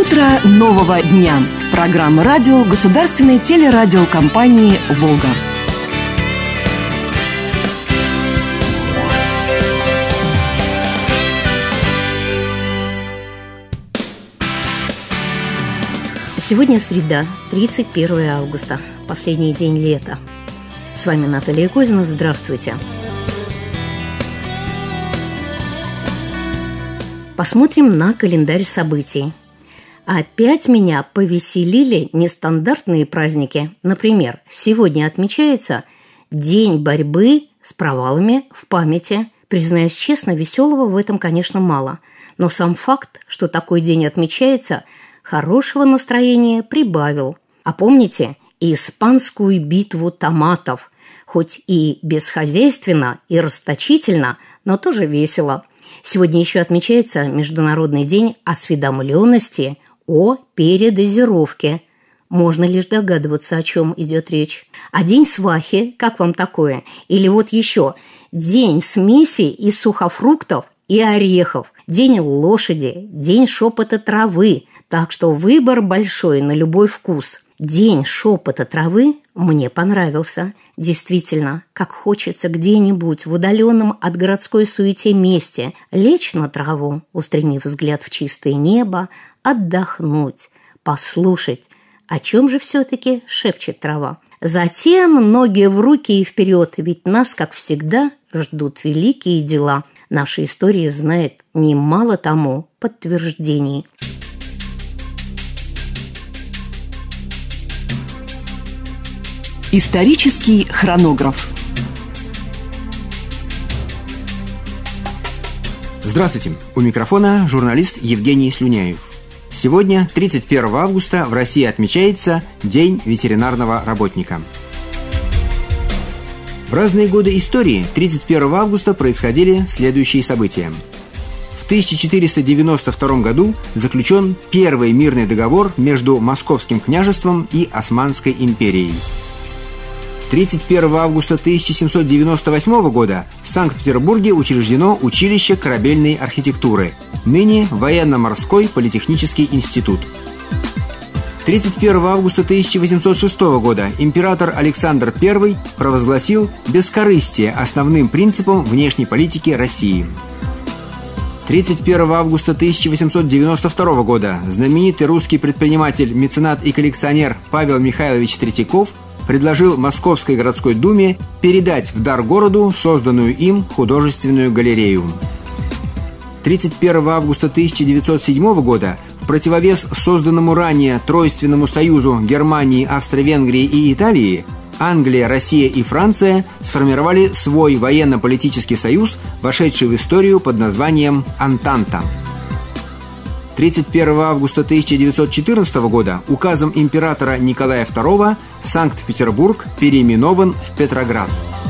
Утро нового дня. Программа радио Государственной телерадиокомпании «Волга». Сегодня среда, 31 августа, последний день лета. С вами Наталья Козина. Здравствуйте. Посмотрим на календарь событий. Опять меня повеселили нестандартные праздники. Например, сегодня отмечается День борьбы с провалами в памяти. Признаюсь честно, веселого в этом, конечно, мало. Но сам факт, что такой день отмечается, хорошего настроения прибавил. А помните испанскую битву томатов? Хоть и бесхозяйственно и расточительно, но тоже весело. Сегодня еще отмечается Международный день осведомленности о передозировке. Можно лишь догадываться, о чем идет речь. А день свахи, как вам такое? Или вот еще день смеси из сухофруктов и орехов, день лошади, день шепота травы. Так что выбор большой на любой вкус. День шепота травы мне понравился. Действительно, как хочется где-нибудь в удаленном от городской суете месте лечь на траву, устремив взгляд в чистое небо, отдохнуть, послушать, о чем же все-таки шепчет трава. Затем ноги в руки и вперед, ведь нас, как всегда, ждут великие дела. Наша история знает немало тому подтверждений. Исторический хронограф. Здравствуйте! У микрофона журналист Евгений Слюняев. Сегодня, 31 августа, в России отмечается День ветеринарного работника. В разные годы истории 31 августа происходили следующие события. В 1492 году заключен первый мирный договор между Московским княжеством и Османской империей. 31 августа 1798 года в Санкт-Петербурге учреждено училище корабельной архитектуры, ныне Военно-морской политехнический институт. 31 августа 1806 года император Александр I провозгласил бескорыстие основным принципом внешней политики России. 31 августа 1892 года знаменитый русский предприниматель, меценат и коллекционер Павел Михайлович Третьяков предложил Московской городской думе передать в дар городу созданную им художественную галерею. 31 августа 1907 года в противовес созданному ранее Тройственному союзу Германии, Австро-Венгрии и Италии Англия, Россия и Франция сформировали свой военно-политический союз, вошедший в историю под названием «Антанта». 31 августа 1914 года указом императора Николая II Санкт-Петербург переименован в Петроград.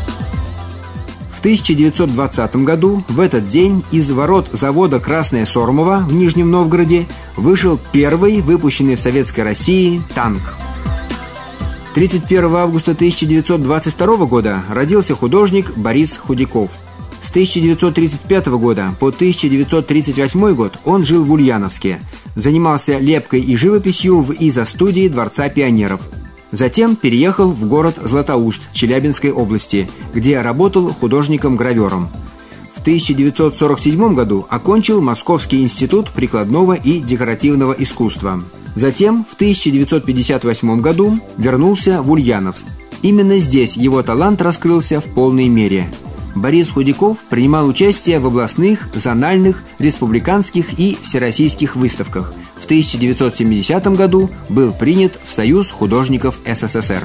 В 1920 году в этот день из ворот завода «Красное Сормово» в Нижнем Новгороде вышел первый выпущенный в Советской России танк. 31 августа 1922 года родился художник Борис Худяков. С 1935 года по 1938 год он жил в Ульяновске, занимался лепкой и живописью в изо-студии Дворца пионеров. Затем переехал в город Златоуст Челябинской области, где работал художником-гравером. В 1947 году окончил Московский институт прикладного и декоративного искусства. Затем в 1958 году вернулся в Ульяновск. Именно здесь его талант раскрылся в полной мере. Борис Худяков принимал участие в областных, зональных, республиканских и всероссийских выставках. В 1970 году был принят в Союз художников СССР.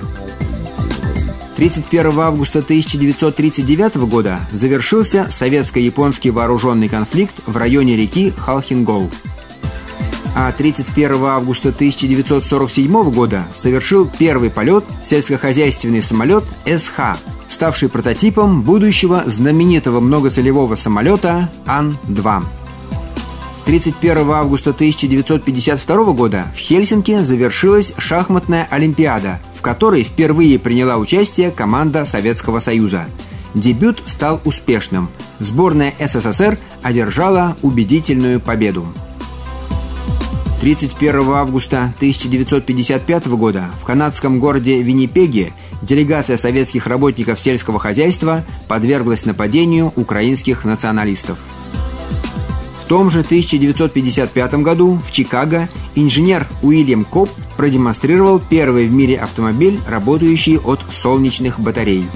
31 августа 1939 года завершился советско-японский вооруженный конфликт в районе реки Халхингол. А 31 августа 1947 года совершил первый полет сельскохозяйственный самолет СХ, ставший прототипом будущего знаменитого многоцелевого самолета Ан-2. 31 августа 1952 года в Хельсинки завершилась шахматная олимпиада, в которой впервые приняла участие команда Советского Союза. Дебют стал успешным. Сборная СССР одержала убедительную победу. 31 августа 1955 года в канадском городе Виннипеге делегация советских работников сельского хозяйства подверглась нападению украинских националистов. В том же 1955 году в Чикаго инженер Уильям Копп продемонстрировал первый в мире автомобиль, работающий от солнечных батарей.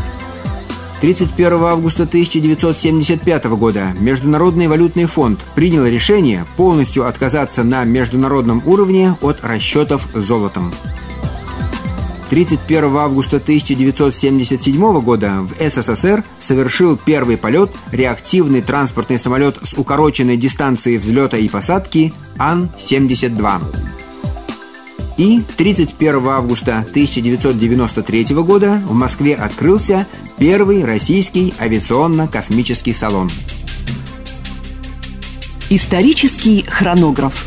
31 августа 1975 года Международный валютный фонд принял решение полностью отказаться на международном уровне от расчетов золотом. 31 августа 1977 года в СССР совершил первый полет реактивный транспортный самолет с укороченной дистанцией взлета и посадки Ан-72. И 31 августа 1993 года в Москве открылся первый российский авиационно-космический салон. Исторический хронограф.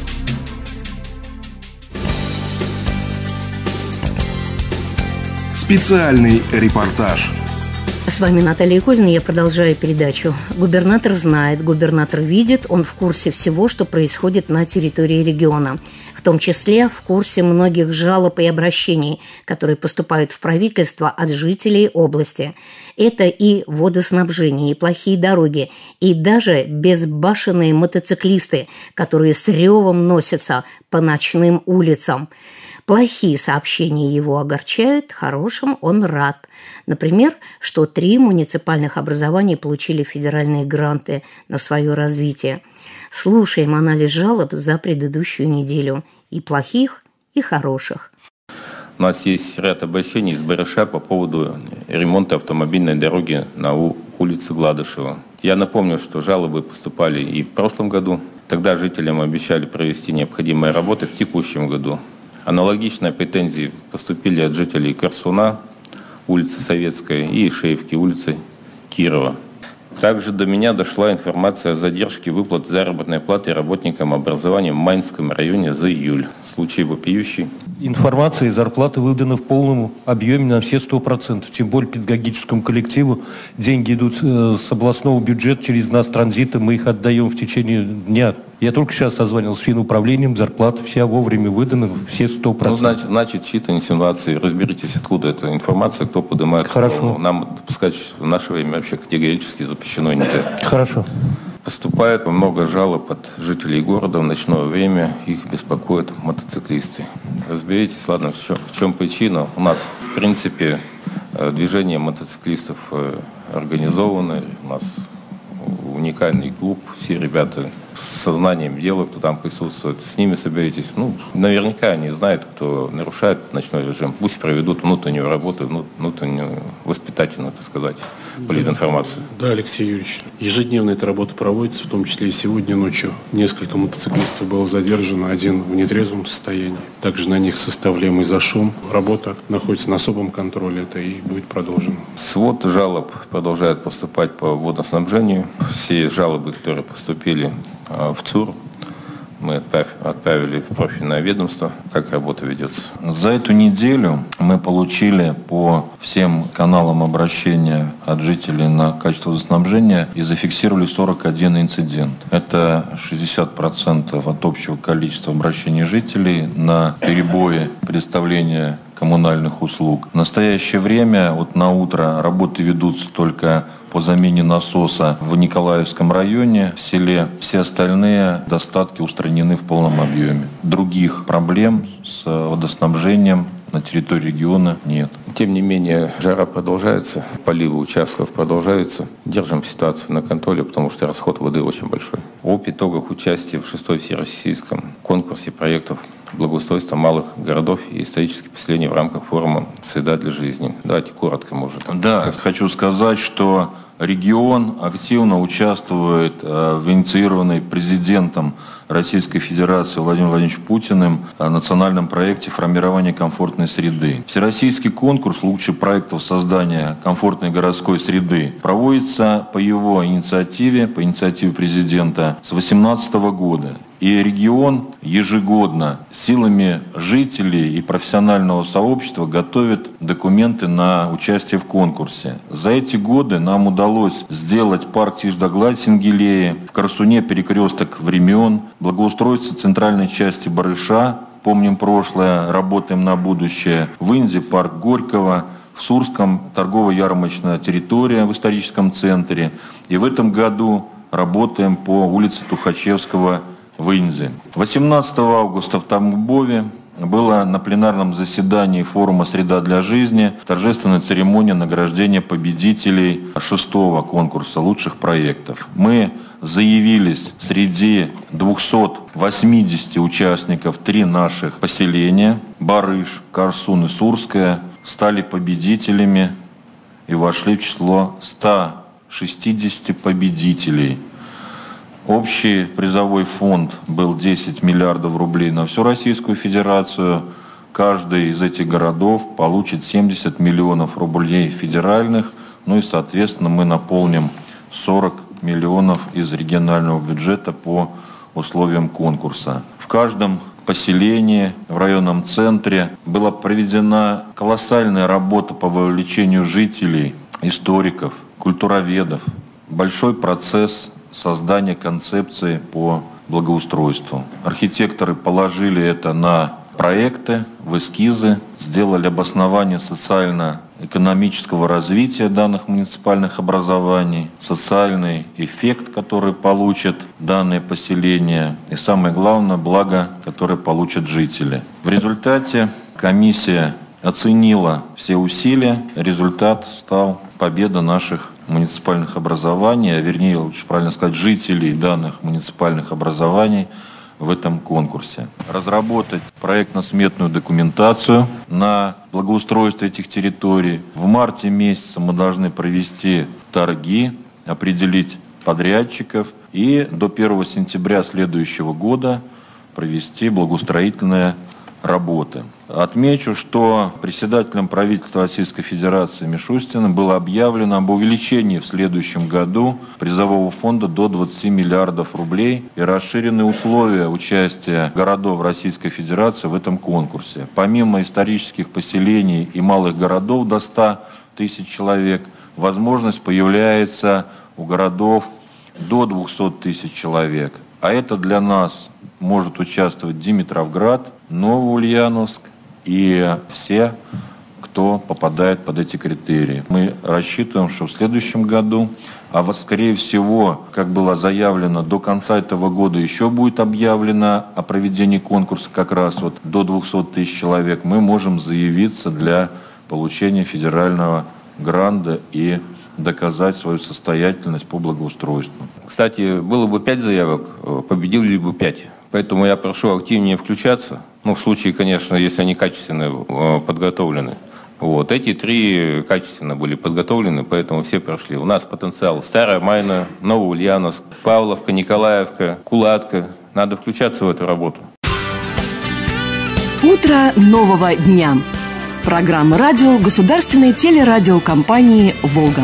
Специальный репортаж. С вами Наталья Кузина, я продолжаю передачу. Губернатор знает, губернатор видит, он в курсе всего, что происходит на территории региона. В том числе в курсе многих жалоб и обращений, которые поступают в правительство от жителей области. Это и водоснабжение, и плохие дороги, и даже безбашенные мотоциклисты, которые с ревом носятся по ночным улицам. Плохие сообщения его огорчают, хорошим он рад. Например, что 3 муниципальных образования получили федеральные гранты на свое развитие. Слушаем анализ жалоб за предыдущую неделю. И плохих, и хороших. У нас есть ряд обращений из Барыша по поводу ремонта автомобильной дороги на улице Гладышева. Я напомню, что жалобы поступали и в прошлом году. Тогда жителям обещали провести необходимые работы в текущем году. Аналогичные претензии поступили от жителей Корсуна, улицы Советская, и Ишеевки, улицы Кирова. Также до меня дошла информация о задержке выплат заработной платы работникам образования в Майнском районе за июль. Случай вопиющий. Информация и зарплаты выданы в полном объеме на все 100%. Тем более педагогическому коллективу деньги идут с областного бюджета через нас транзитом, мы их отдаем в течение дня. Я только сейчас созвонил с финуправлением, зарплаты вся вовремя выданы, все 100%. Ну, значит, чьи-то инсинуации. Разберитесь, откуда эта информация, кто поднимает. Хорошо. Нам допускать в наше время вообще категорически запрещено нельзя. Хорошо. Поступает много жалоб от жителей города в ночное время. Их беспокоят мотоциклисты. Разберитесь, ладно, в чем причина. У нас, в принципе, движение мотоциклистов организовано. У нас уникальный клуб. Все ребята с сознанием дела, кто там присутствует. С ними соберетесь. Ну, наверняка они знают, кто нарушает ночной режим. Пусть проведут внутреннюю работу, внутреннюю воспитательную, так сказать, политинформацию. Да, Алексей Юрьевич. Ежедневно эта работа проводится, в том числе и сегодня ночью. Несколько мотоциклистов было задержано, один в нетрезвом состоянии. Также на них составляемый за шум. Работа находится на особом контроле, это и будет продолжено. Свод жалоб продолжает поступать по водоснабжению. Все жалобы, которые поступили в ЦУР, мы отправили в профильное ведомство. Как работа ведется? За эту неделю мы получили по всем каналам обращения от жителей на качество водоснабжения и зафиксировали 41 инцидент. Это 60% от общего количества обращений жителей на перебои предоставления коммунальных услуг. В настоящее время, вот на утро, работы ведутся только по замене насоса в Николаевском районе, в селе. Все остальные достатки устранены в полном объеме. Других проблем с водоснабжением на территории региона нет. Тем не менее, жара продолжается, поливы участков продолжаются. Держим ситуацию на контроле, потому что расход воды очень большой. Об итогах участия в 6-й всероссийском конкурсе проектов благоустройства малых городов и исторических поселений в рамках форума «Среда для жизни». Давайте коротко, может. Да, хочу сказать, что регион активно участвует в инициированной президентом Российской Федерации Владимиром Владимировичем Путиным национальном проекте формирования комфортной среды. Всероссийский конкурс лучших проектов создания комфортной городской среды проводится по его инициативе, по инициативе президента с 2018 года. И регион ежегодно силами жителей и профессионального сообщества готовит документы на участие в конкурсе. За эти годы нам удалось сделать парк Тишдаглай-Сенгилея, в Корсуне перекресток времен, благоустройство центральной части Барыша, помним прошлое, работаем на будущее, в Инзе парк Горького, в Сурском торгово-ярмарочная территория в историческом центре. И в этом году работаем по улице Тухачевского в Инзе. 18 августа в Тамбове было на пленарном заседании форума «Среда для жизни» торжественная церемония награждения победителей 6-го конкурса лучших проектов. Мы заявились среди 280 участников 3 наших поселения – Барыш, Корсун и Сурское – стали победителями и вошли в число 160 победителей. Общий призовой фонд был 10 миллиардов рублей на всю Российскую Федерацию. Каждый из этих городов получит 70 миллионов рублей федеральных. Ну и, соответственно, мы наполним 40 миллионов из регионального бюджета по условиям конкурса. В каждом поселении, в районном центре была проведена колоссальная работа по вовлечению жителей, историков, культуроведов. Большой процесс создания концепции по благоустройству. Архитекторы положили это на проекты, в эскизы, сделали обоснование социально-экономического развития данных муниципальных образований, социальный эффект, который получат данные поселения, и самое главное, благо, которое получат жители. В результате комиссия оценила все усилия, результат стал победа наших муниципальных образований, а вернее, лучше правильно сказать, жителей данных муниципальных образований в этом конкурсе. Разработать проектно-сметную документацию на благоустройство этих территорий. В марте месяце мы должны провести торги, определить подрядчиков и до 1 сентября следующего года провести благоустроительные работы. Отмечу, что председателем правительства Российской Федерации Мишустиным было объявлено об увеличении в следующем году призового фонда до 20 миллиардов рублей и расширены условия участия городов Российской Федерации в этом конкурсе. Помимо исторических поселений и малых городов до 100 тысяч человек, возможность появляется у городов до 200 тысяч человек. А это для нас может участвовать Димитровград, Новоульяновск и все, кто попадает под эти критерии. Мы рассчитываем, что в следующем году, скорее всего, как было заявлено, до конца этого года еще будет объявлено о проведении конкурса как раз до 200 тысяч человек, мы можем заявиться для получения федерального гранта и доказать свою состоятельность по благоустройству. Кстати, было бы 5 заявок, победили бы 5. Поэтому я прошу активнее включаться. В случае, конечно, если они качественно подготовлены. Эти 3 качественно были подготовлены, поэтому все прошли. У нас потенциал Старая Майна, Новоульяновск, Павловка, Николаевка, Кулатка. Надо включаться в эту работу. Утро нового дня. Программа радио государственной телерадиокомпании «Волга».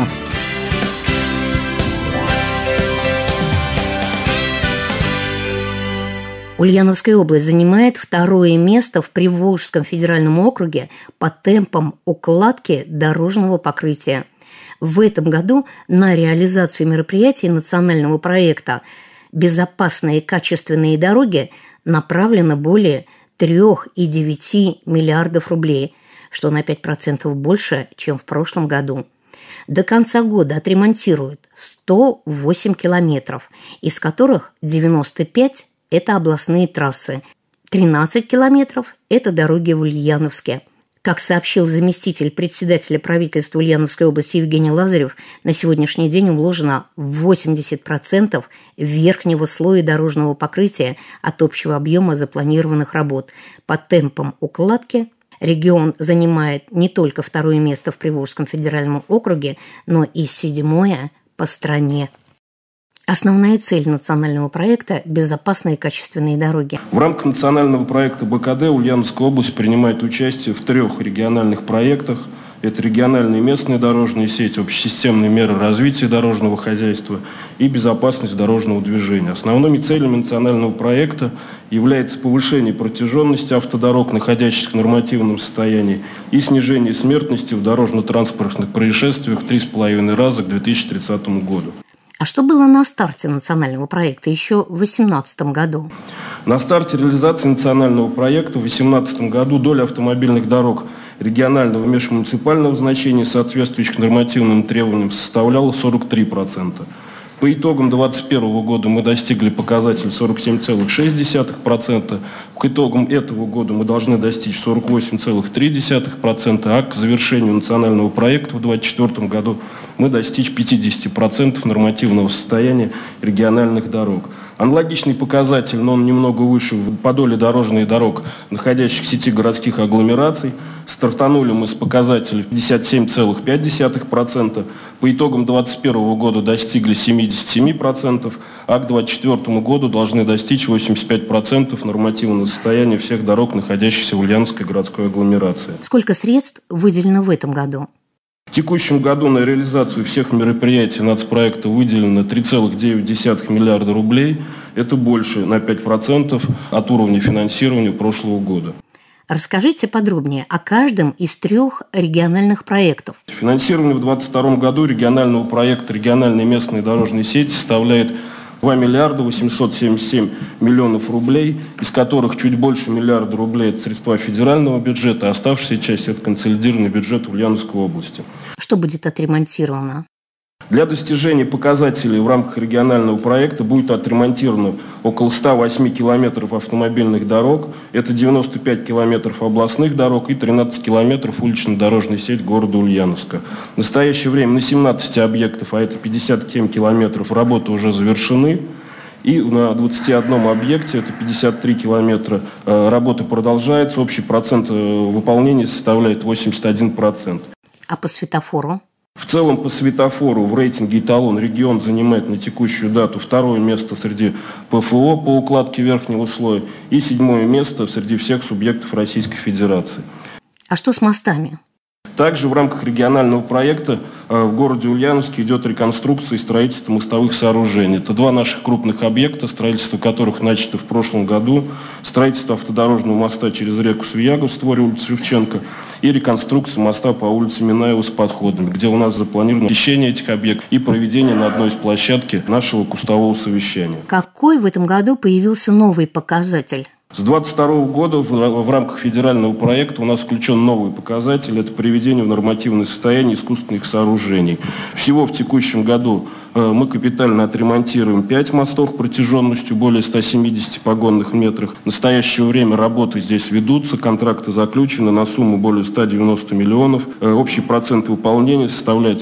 Ульяновская область занимает 2-е место в Приволжском федеральном округе по темпам укладки дорожного покрытия. В этом году на реализацию мероприятий национального проекта «Безопасные и качественные дороги» направлено более 3,9 миллиардов рублей, что на 5% больше, чем в прошлом году. До конца года отремонтируют 108 километров, из которых 95 – это областные трассы, 13 километров – это дороги в Ульяновске. Как сообщил заместитель председателя правительства Ульяновской области Евгений Лазарев, на сегодняшний день уложено 80% верхнего слоя дорожного покрытия от общего объема запланированных работ. По темпам укладки регион занимает не только 2-е место в Приволжском федеральном округе, но и 7-е по стране. Основная цель национального проекта – безопасные и качественные дороги. В рамках национального проекта БКД Ульяновская область принимает участие в 3 региональных проектах. Это региональные и местные дорожные сети, общесистемные меры развития дорожного хозяйства и безопасность дорожного движения. Основными целями национального проекта является повышение протяженности автодорог, находящихся в нормативном состоянии, и снижение смертности в дорожно-транспортных происшествиях в 3,5 раза к 2030 году. А что было на старте национального проекта еще в 2018 году? На старте реализации национального проекта в 2018 году доля автомобильных дорог регионального и межмуниципального значения, соответствующих нормативным требованиям, составляла 43%. По итогам 2021 года мы достигли показателя 47,6%. К итогам этого года мы должны достичь 48,3%, а к завершению национального проекта в 2024 году мы достичь 50% нормативного состояния региональных дорог. Аналогичный показатель, но он немного выше по доле дорожных дорог, находящихся в сети городских агломераций. Стартанули мы с показателя 57,5%. По итогам 2021 года достигли 77%, а к 2024 году должны достичь 85% нормативного состояния всех дорог, находящихся в Ульяновской городской агломерации. Сколько средств выделено в этом году? В текущем году на реализацию всех мероприятий нацпроекта выделено 3,9 миллиарда рублей. Это больше на 5% от уровня финансирования прошлого года. Расскажите подробнее о каждом из 3 региональных проектов. Финансирование в 2022 году регионального проекта «Региональные местные дорожные сети» составляет 2 миллиарда 877 миллионов рублей, из которых чуть больше миллиарда рублей – это средства федерального бюджета, а оставшаяся часть – это консолидированный бюджет Ульяновской области. Что будет отремонтировано? Для достижения показателей в рамках регионального проекта будет отремонтировано около 108 километров автомобильных дорог, это 95 километров областных дорог и 13 километров улично-дорожной сети города Ульяновска. В настоящее время на 17 объектов, а это 57 километров, работы уже завершены. И на 21 объекте, это 53 километра, работы продолжаются, общий процент выполнения составляет 81%. А по светофору? В целом по светофору в рейтинге «Эталон» регион занимает на текущую дату 2-е место среди ПФО по укладке верхнего слоя и 7-е место среди всех субъектов Российской Федерации. А что с мостами? Также в рамках регионального проекта в городе Ульяновске идет реконструкция и строительство мостовых сооружений. Это 2 наших крупных объекта, строительство которых начато в прошлом году. Строительство автодорожного моста через реку Свияга в створе улицы Шевченко и реконструкция моста по улице Минаева с подходами, где у нас запланировано посещение этих объектов и проведение на одной из площадки нашего кустового совещания. Какой в этом году появился новый показатель? С 2022 года в рамках федерального проекта у нас включен новый показатель – это приведение в нормативное состояние искусственных сооружений. Всего в текущем году мы капитально отремонтируем 5 мостов протяженностью более 170 погонных метров. В настоящее время работы здесь ведутся, контракты заключены на сумму более 190 миллионов. Общий процент выполнения составляет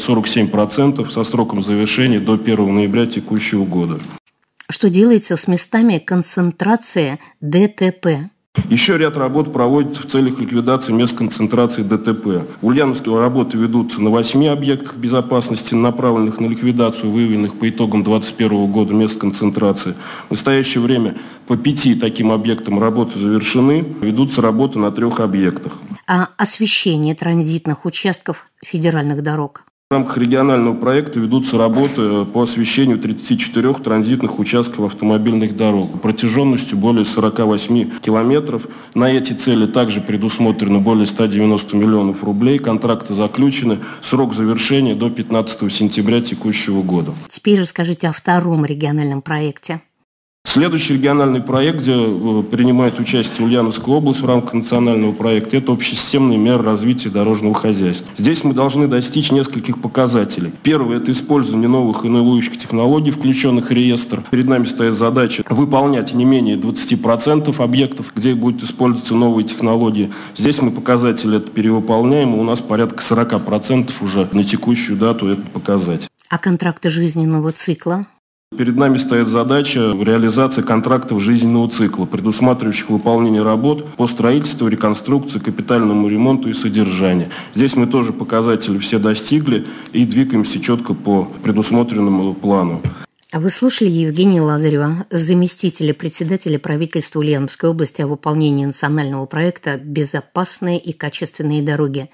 47% со сроком завершения до 1 ноября текущего года. Что делается с местами концентрации ДТП? Еще ряд работ проводится в целях ликвидации мест концентрации ДТП. В Ульяновске работы ведутся на 8 объектах безопасности, направленных на ликвидацию выявленных по итогам 2021 года мест концентрации. В настоящее время по 5 таким объектам работы завершены, ведутся работы на 3 объектах. А освещение транзитных участков федеральных дорог? В рамках регионального проекта ведутся работы по освещению 34 транзитных участков автомобильных дорог протяженностью более 48 километров. На эти цели также предусмотрено более 190 миллионов рублей. Контракты заключены. Срок завершения до 15 сентября текущего года. Теперь расскажите о 2-м региональном проекте. Следующий региональный проект, где принимает участие Ульяновская область в рамках национального проекта, это общесистемные меры развития дорожного хозяйства. Здесь мы должны достичь нескольких показателей. Первое – это использование новых инновирующих технологий, включенных в реестр. Перед нами стоит задача выполнять не менее 20% объектов, где будут использоваться новые технологии. Здесь мы показатели это перевыполняем, и у нас порядка 40% уже на текущую дату это показатель. А контракты жизненного цикла? Перед нами стоит задача реализации контрактов жизненного цикла, предусматривающих выполнение работ по строительству, реконструкции, капитальному ремонту и содержанию. Здесь мы тоже показатели все достигли и двигаемся четко по предусмотренному плану. Вы слушали Евгения Лазарева, заместителя председателя правительства Ульяновской области, о выполнении национального проекта «Безопасные и качественные дороги».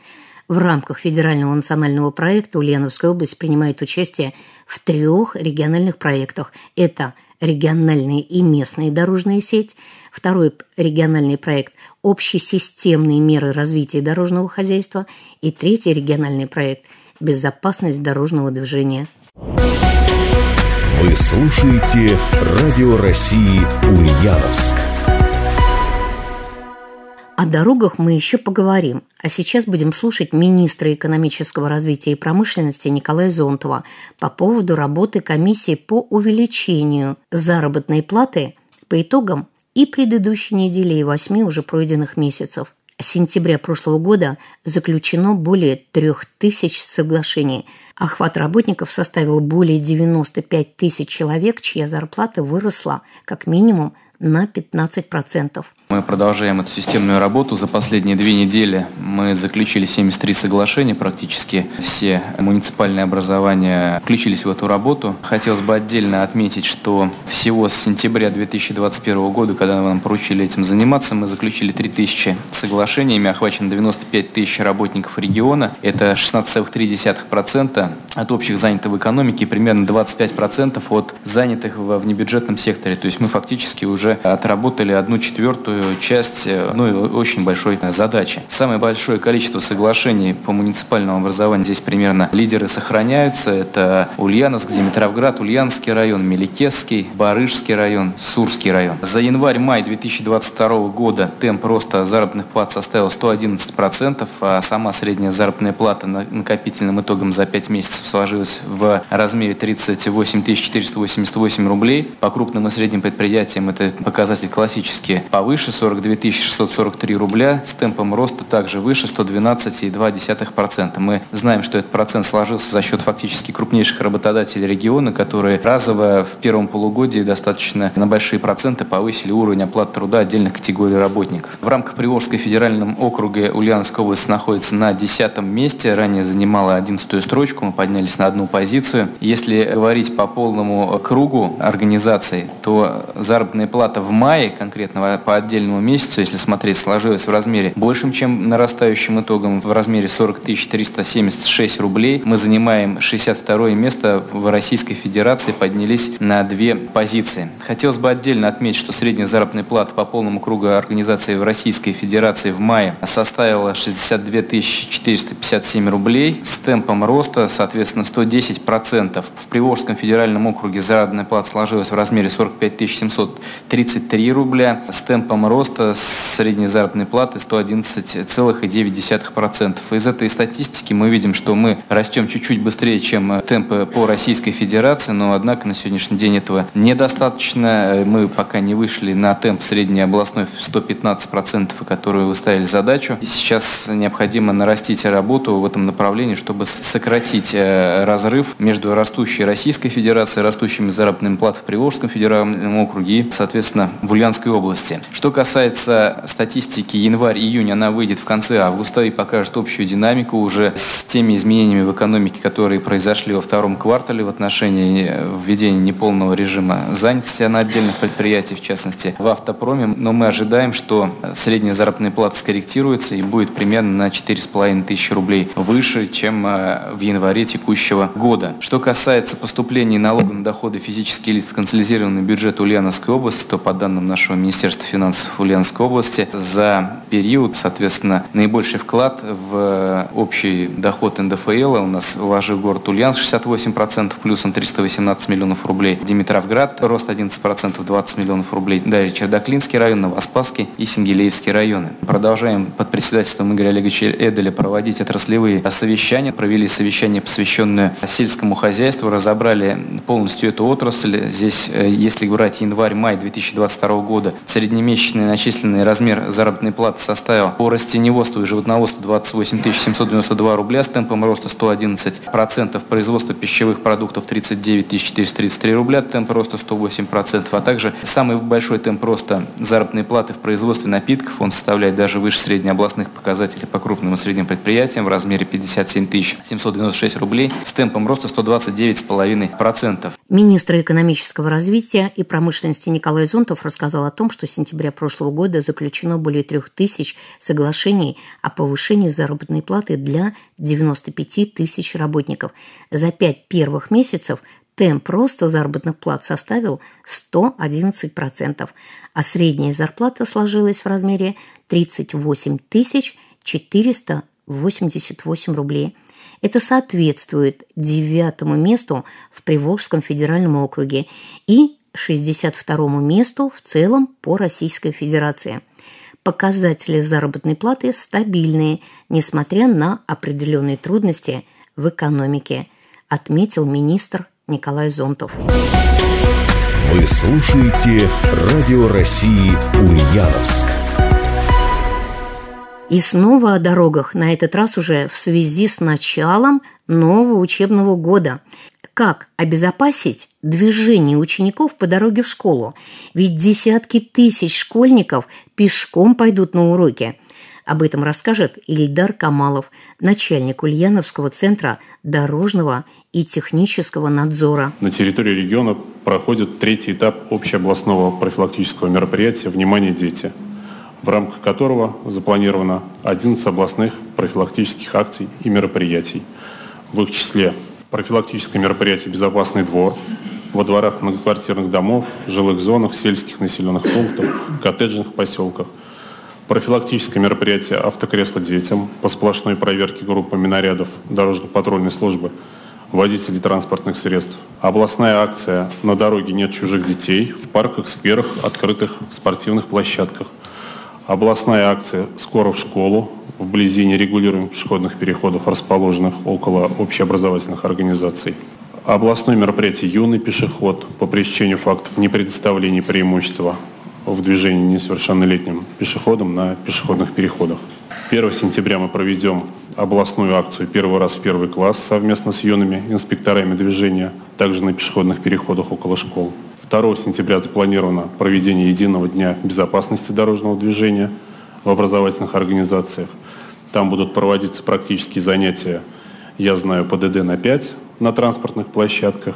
В рамках федерального национального проекта Ульяновская область принимает участие в 3 региональных проектах. Это региональная и местная дорожная сеть, второй региональный проект «Общесистемные меры развития дорожного хозяйства» и третий региональный проект «Безопасность дорожного движения». Вы слушаете Радио России Ульяновск. О дорогах мы еще поговорим, а сейчас будем слушать министра экономического развития и промышленности Николая Зонтова по поводу работы комиссии по увеличению заработной платы по итогам и предыдущей недели, и 8 уже пройденных месяцев. С сентября прошлого года заключено более 3000 соглашений. Охват работников составил более 95 тысяч человек, чья зарплата выросла как минимум на 15%. Мы продолжаем эту системную работу. За последние 2 недели мы заключили 73 соглашения. Практически все муниципальные образования включились в эту работу. Хотелось бы отдельно отметить, что всего с сентября 2021 года, когда нам поручили этим заниматься, мы заключили 3000 соглашений. Ими охвачено 95 тысяч работников региона. Это 16,3% от общих занятых в экономике и примерно 25% от занятых в внебюджетном секторе. То есть мы фактически уже отработали 1/4 часть очень большой задачи. Самое большое количество соглашений по муниципальному образованию здесь примерно лидеры сохраняются. Это Ульяновск, Димитровград, Ульяновский район, Меликесский, Барышский район, Сурский район. За январь-май 2022 года темп роста заработных плат составил 111%, а сама средняя заработная плата накопительным итогом за 5 месяцев сложилась в размере 38 488 рублей. По крупным и средним предприятиям это показатель классически повыше, 42 643 рубля, с темпом роста также выше, 112,2%. Мы знаем, что этот процент сложился за счет фактически крупнейших работодателей региона, которые разово в первом полугодии достаточно на большие проценты повысили уровень оплаты труда отдельных категорий работников. В рамках Приволжского федерального округа Ульяновская область находится на 10-м месте, ранее занимала 11-ю строчку, мы поднялись на 1 позицию. Если говорить по полному кругу организаций, то заработная плата в мае, конкретно по отдельному месяцу, если смотреть, сложилась в размере большим, чем нарастающим итогом, в размере 40 376 рублей. Мы занимаем 62-е место в Российской Федерации, поднялись на 2 позиции. Хотелось бы отдельно отметить, что средняя заработная плата по полному кругу организации в Российской Федерации в мае составила 62 457 рублей с темпом роста, соответственно, 110%. В Приволжском федеральном округе заработная плата сложилась в размере 45 733 рубля с темпом роста средней заработной платы 111,9%. Из этой статистики мы видим, что мы растем чуть-чуть быстрее, чем темпы по Российской Федерации, но однако на сегодняшний день этого недостаточно. Мы пока не вышли на темп средней областной в 115%, которую вы ставили задачу. Сейчас необходимо нарастить работу в этом направлении, чтобы сократить разрыв между растущей Российской Федерацией, растущими заработными платами в Приволжском федеральном округе и, соответственно, в Ульяновской области. Что касается статистики январь-июнь, она выйдет в конце августа и покажет общую динамику уже с теми изменениями в экономике, которые произошли во 2-м квартале в отношении введения неполного режима занятости на отдельных предприятиях, в частности в автопроме. Но мы ожидаем, что средняя заработная плата скорректируется и будет примерно на 4500 рублей выше, чем в январе текущего года. Что касается поступлений налога на доходы физических лиц в консолидированный бюджет Ульяновской области, то по данным нашего Министерства финансов Ульяновской области за период, соответственно, наибольший вклад в общий доход НДФЛ у нас вложил город Ульяновск 68%, плюсом 318 миллионов рублей. Димитровград рост 11%, 20 миллионов рублей. Далее Чердаклинский район, Новоспасский и Сингелеевский районы. Продолжаем под председательством Игоря Олеговича Эделя проводить отраслевые совещания. Провели совещание, посвященное сельскому хозяйству, разобрали полностью эту отрасль. Здесь, если брать январь-май 2022 года, среднемесячный начисленный размер заработной платы составил по растениеводству и животноводству 28 792 рубля с темпом роста 111%, производство пищевых продуктов 39 433 рубля, темп роста 108%, а также самый большой темп роста заработной платы в производстве напитков, он составляет даже выше среднеобластных показателей по крупным и средним предприятиям в размере 57 796 рублей с темпом роста 129,5%. Министр экономического развития и промышленности Николай Зонтов рассказал о том, что с сентября прошлого года заключен заключено более 3000 соглашений о повышении заработной платы для 95 тысяч работников. За 5 первых месяцев темп роста заработных плат составил 111%, а средняя зарплата сложилась в размере 38 488 рублей. Это соответствует 9-му месту в Приволжском федеральном округе и 62-му месту в целом по Российской Федерации. Показатели заработной платы стабильные, несмотря на определенные трудности в экономике, отметил министр Николай Зонтов. Вы слушаете Радио России Ульяновск. И снова о дорогах, на этот раз уже в связи с началом нового учебного года. Как обезопасить движение учеников по дороге в школу? Ведь десятки тысяч школьников пешком пойдут на уроки. Об этом расскажет Ильдар Камалов, начальник Ульяновского центра дорожного и технического надзора. На территории региона проходит третий этап общеобластного профилактического мероприятия «Внимание, дети», в рамках которого запланировано 11 областных профилактических акций и мероприятий. В их числе профилактическое мероприятие «Безопасный двор» во дворах многоквартирных домов, жилых зонах, сельских населенных пунктах, коттеджных поселках. Профилактическое мероприятие «Автокресло детям» по сплошной проверке группами нарядов дорожно-патрульной службы водителей транспортных средств. Областная акция «На дороге нет чужих детей» в парках, скверах, открытых спортивных площадках. Областная акция «Скоро в школу» вблизи нерегулируемых пешеходных переходов, расположенных около общеобразовательных организаций. Областное мероприятие «Юный пешеход» по пресечению фактов непредоставления преимущества в движении несовершеннолетним пешеходам на пешеходных переходах. 1 сентября мы проведем областную акцию «Первый раз в первый класс» совместно с юными инспекторами движения, также на пешеходных переходах около школ. 2 сентября запланировано проведение единого дня безопасности дорожного движения в образовательных организациях. Там будут проводиться практические занятия «Я знаю ПДД на 5» на транспортных площадках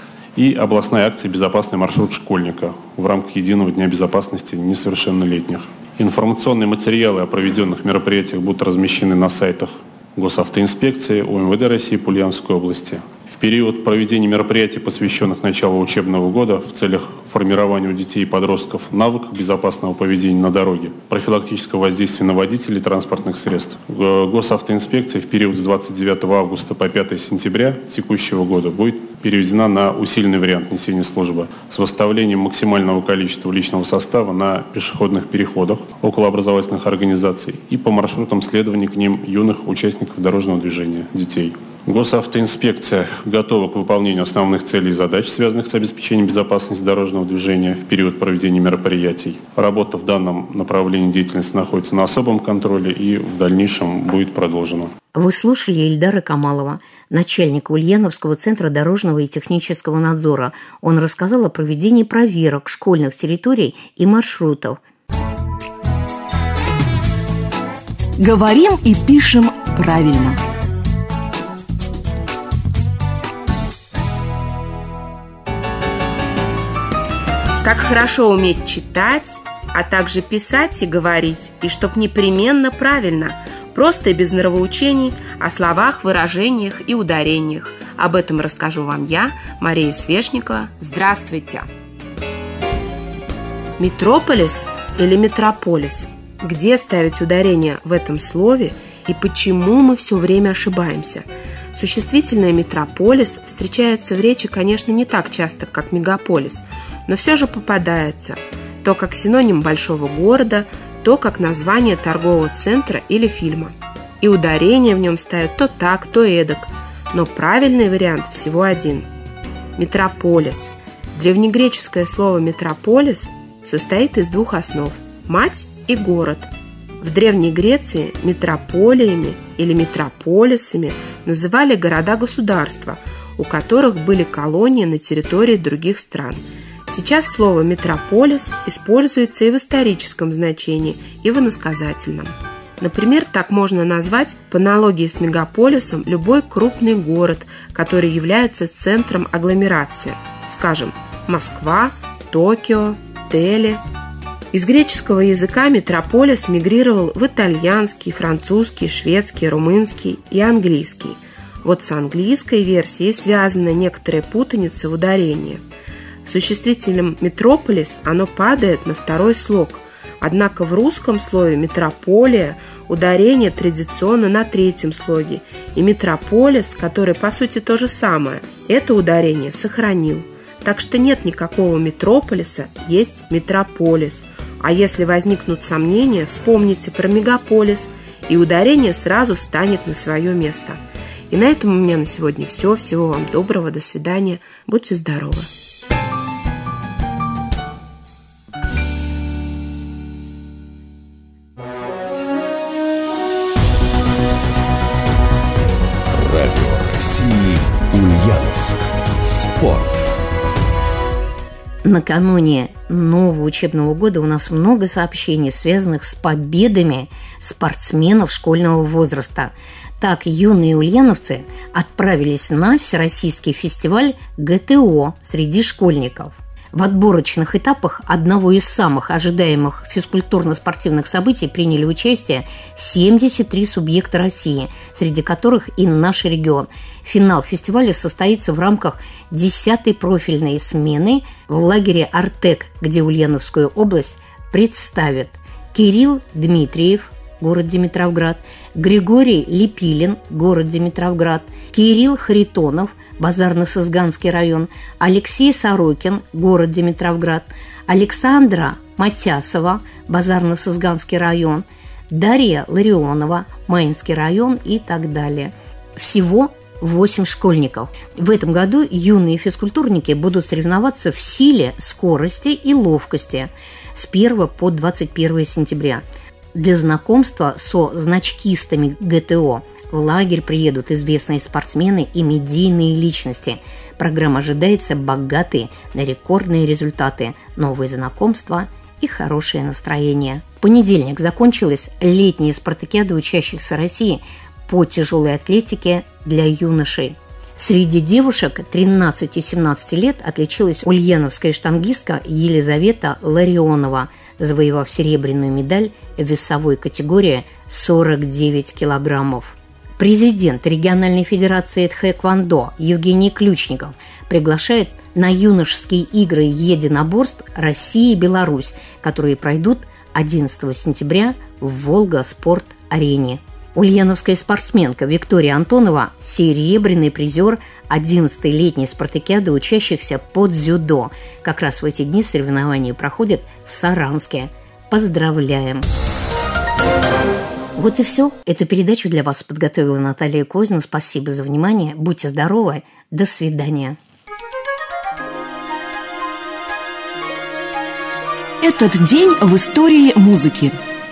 и областная акция «Безопасный маршрут школьника» в рамках единого дня безопасности несовершеннолетних. Информационные материалы о проведенных мероприятиях будут размещены на сайтах Госавтоинспекции, УМВД России по Ульяновской области. В период проведения мероприятий, посвященных началу учебного года, в целях формирования у детей и подростков навыков безопасного поведения на дороге, профилактического воздействия на водителей транспортных средств, Госавтоинспекция в период с 29 августа по 5 сентября текущего года будет переведена на усиленный вариант несения службы с выставлением максимального количества личного состава на пешеходных переходах около образовательных организаций и по маршрутам следования к ним юных участников дорожного движения, детей. Госавтоинспекция готова к выполнению основных целей и задач, связанных с обеспечением безопасности дорожного движения в период проведения мероприятий. Работа в данном направлении деятельности находится на особом контроле и в дальнейшем будет продолжена. Вы слушали Ильдара Камалова, начальника Ульяновского центра дорожного и технического надзора. Он рассказал о проведении проверок школьных территорий и маршрутов. Говорим и пишем правильно. Как хорошо уметь читать, а также писать и говорить, и чтоб непременно правильно, просто и без нравоучений, о словах, выражениях и ударениях. Об этом расскажу вам я, Мария Свешникова. Здравствуйте! Метрополис или метрополис? Где ставить ударение в этом слове и почему мы все время ошибаемся? Существительное «метрополис» встречается в речи, конечно, не так часто, как «мегаполис», но все же попадается то как синоним большого города, то как название торгового центра или фильма. И ударение в нем ставят то так, то эдак, но правильный вариант всего один – метрополис. Древнегреческое слово «метрополис» состоит из двух основ – мать и город. В Древней Греции метрополиями или метрополисами называли города-государства, у которых были колонии на территории других стран. Сейчас слово «метрополис» используется и в историческом значении, и в иносказательном. Например, так можно назвать по аналогии с мегаполисом любой крупный город, который является центром агломерации. Скажем, Москва, Токио, Дели. Из греческого языка метрополис мигрировал в итальянский, французский, шведский, румынский и английский. Вот с английской версией связана некоторая путаница в ударении. Существительным «метрополис» оно падает на второй слог, однако в русском слове «метрополия» ударение традиционно на третьем слоге, и метрополис, который по сути то же самое, это ударение сохранил. Так что нет никакого метрополиса, есть метрополис. А если возникнут сомнения, вспомните про мегаполис, и ударение сразу встанет на свое место. И на этом у меня на сегодня все. Всего вам доброго, до свидания, будьте здоровы. Радио России Ульяновск. Спорт. Накануне нового учебного года у нас много сообщений, связанных с победами спортсменов школьного возраста. Так, юные ульяновцы отправились на всероссийский фестиваль ГТО среди школьников. В отборочных этапах одного из самых ожидаемых физкультурно-спортивных событий приняли участие 73 субъекта России, среди которых и наш регион. Финал фестиваля состоится в рамках 10-й профильной смены в лагере «Артек», где Ульяновскую область представят Кирилл Дмитриев, город Димитровград, Григорий Лепилин, город Димитровград, Кирилл Харитонов, Базарно-Сызганский район, Алексей Сорокин, город Димитровград, Александра Матясова, Базарно-Сызганский район, Дарья Ларионова, Маинский район и так далее. Всего 8 школьников. В этом году юные физкультурники будут соревноваться в силе, скорости и ловкости с 1 по 21 сентября. Для знакомства со значкистами ГТО в лагерь приедут известные спортсмены и медийные личности. Программа ожидается богатой на рекордные результаты, новые знакомства и хорошее настроение. В понедельник закончилась летняя спартакиада учащихся России по тяжелой атлетике для юношей. Среди девушек 13 и 17 лет отличилась ульяновская штангистка Елизавета Ларионова, завоевав серебряную медаль в весовой категории 49 килограммов. Президент региональной федерации тхэквондо Евгений Ключников приглашает на юношеские игры единоборств Россия и Беларусь, которые пройдут 11 сентября в Волга-спорт-арене. Ульяновская спортсменка Виктория Антонова – серебряный призер 11-й летней спартакиады учащихся по дзюдо. Как раз в эти дни соревнования проходят в Саранске. Поздравляем! Вот и все. Эту передачу для вас подготовила Наталья Козина. Спасибо за внимание. Будьте здоровы. До свидания. Этот день в истории музыки.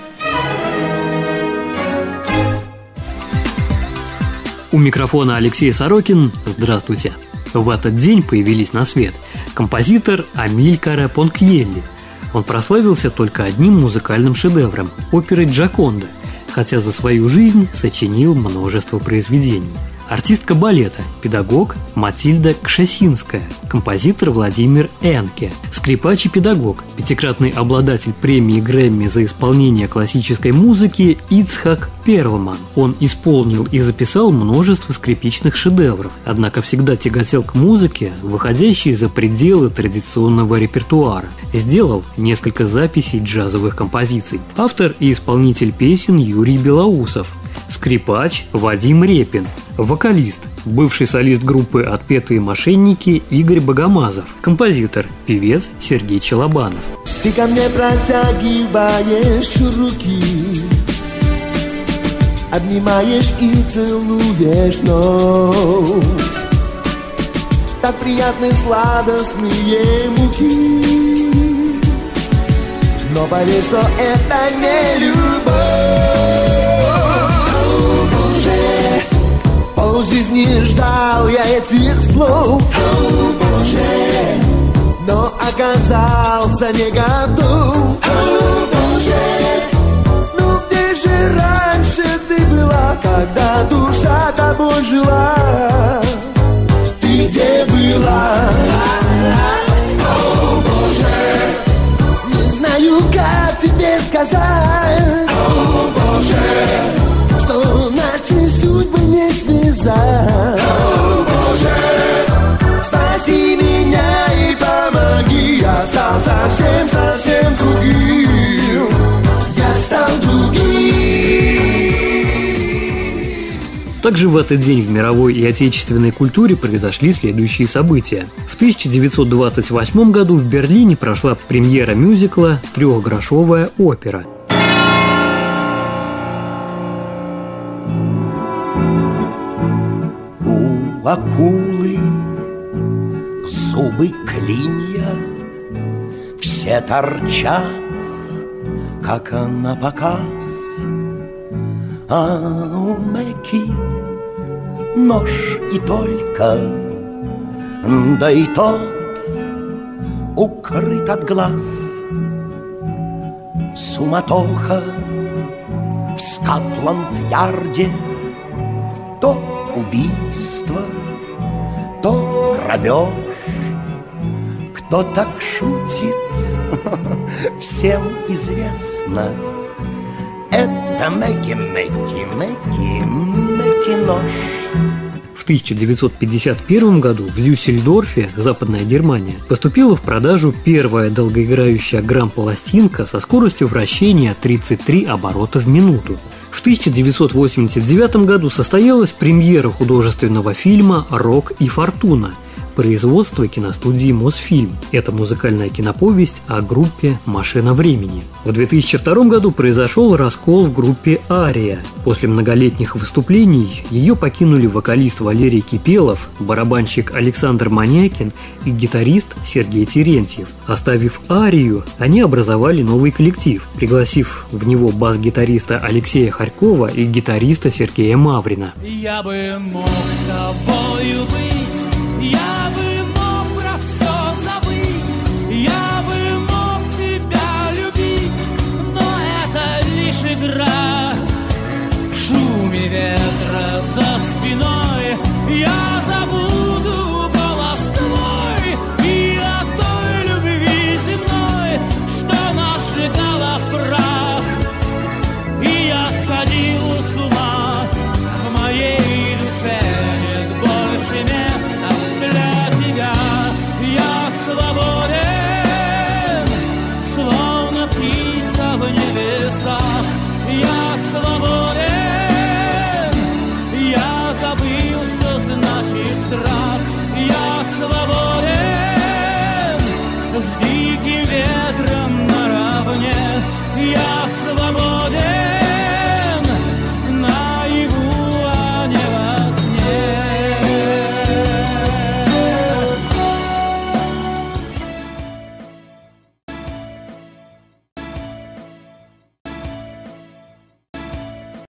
У микрофона Алексей Сорокин. Здравствуйте. В этот день появились на свет композитор Амилькаре Понкьелли. Он прославился только одним музыкальным шедевром – оперой «Джаконда», хотя за свою жизнь сочинил множество произведений. Артистка балета, педагог Матильда Кшесинская, композитор Владимир Энке, скрипач и педагог, пятикратный обладатель премии Грэмми за исполнение классической музыки Ицхак Перлман. Он исполнил и записал множество скрипичных шедевров, однако всегда тяготел к музыке, выходящей за пределы традиционного репертуара. Сделал несколько записей джазовых композиций. Автор и исполнитель песен Юрий Белоусов. Скрипач Вадим Репин, вокалист, бывший солист группы «Отпетые мошенники» Игорь Богомазов, композитор, певец Сергей Челобанов. Ты ко мне протягиваешь руки, обнимаешь и целуешь нос. Так приятны сладостные муки, но поверь, что это не любовь. Полжизни ждал я этих слов, oh, Боже, но оказался не готов. Oh, Боже, ну где же раньше ты была, когда душа тобой жила? Ты где была? Oh, Боже, не знаю как сказать, о Боже, что наши судьбы не связать, о Боже, спаси меня и помоги, я стал совсем другим, я стал другим. Также в этот день в мировой и отечественной культуре произошли следующие события. В 1928 году в Берлине прошла премьера мюзикла «Трехгрошовая опера». У акулы зубы клинья, все торчат, как на показ, а у Мэки нож и только, да и тот укрыт от глаз. Суматоха в Скотланд-Ярде, то убийство, то грабеж. Кто так шутит, всем известно, это Мэки нож. В 1951 году в Дюссельдорфе, Западная Германия, поступила в продажу первая долгоиграющая грамм-пластинка со скоростью вращения 33 оборота в минуту. В 1989 году состоялась премьера художественного фильма «Рок и Фортуна», производство киностудии «Мосфильм». Это музыкальная киноповесть о группе «Машина времени». В 2002 году произошел раскол в группе «Ария». После многолетних выступлений ее покинули вокалист Валерий Кипелов, барабанщик Александр Манякин и гитарист Сергей Терентьев. Оставив «Арию», они образовали новый коллектив, пригласив в него бас-гитариста Алексея Харькова и гитариста Сергея Маврина. Я бы мог с тобою быть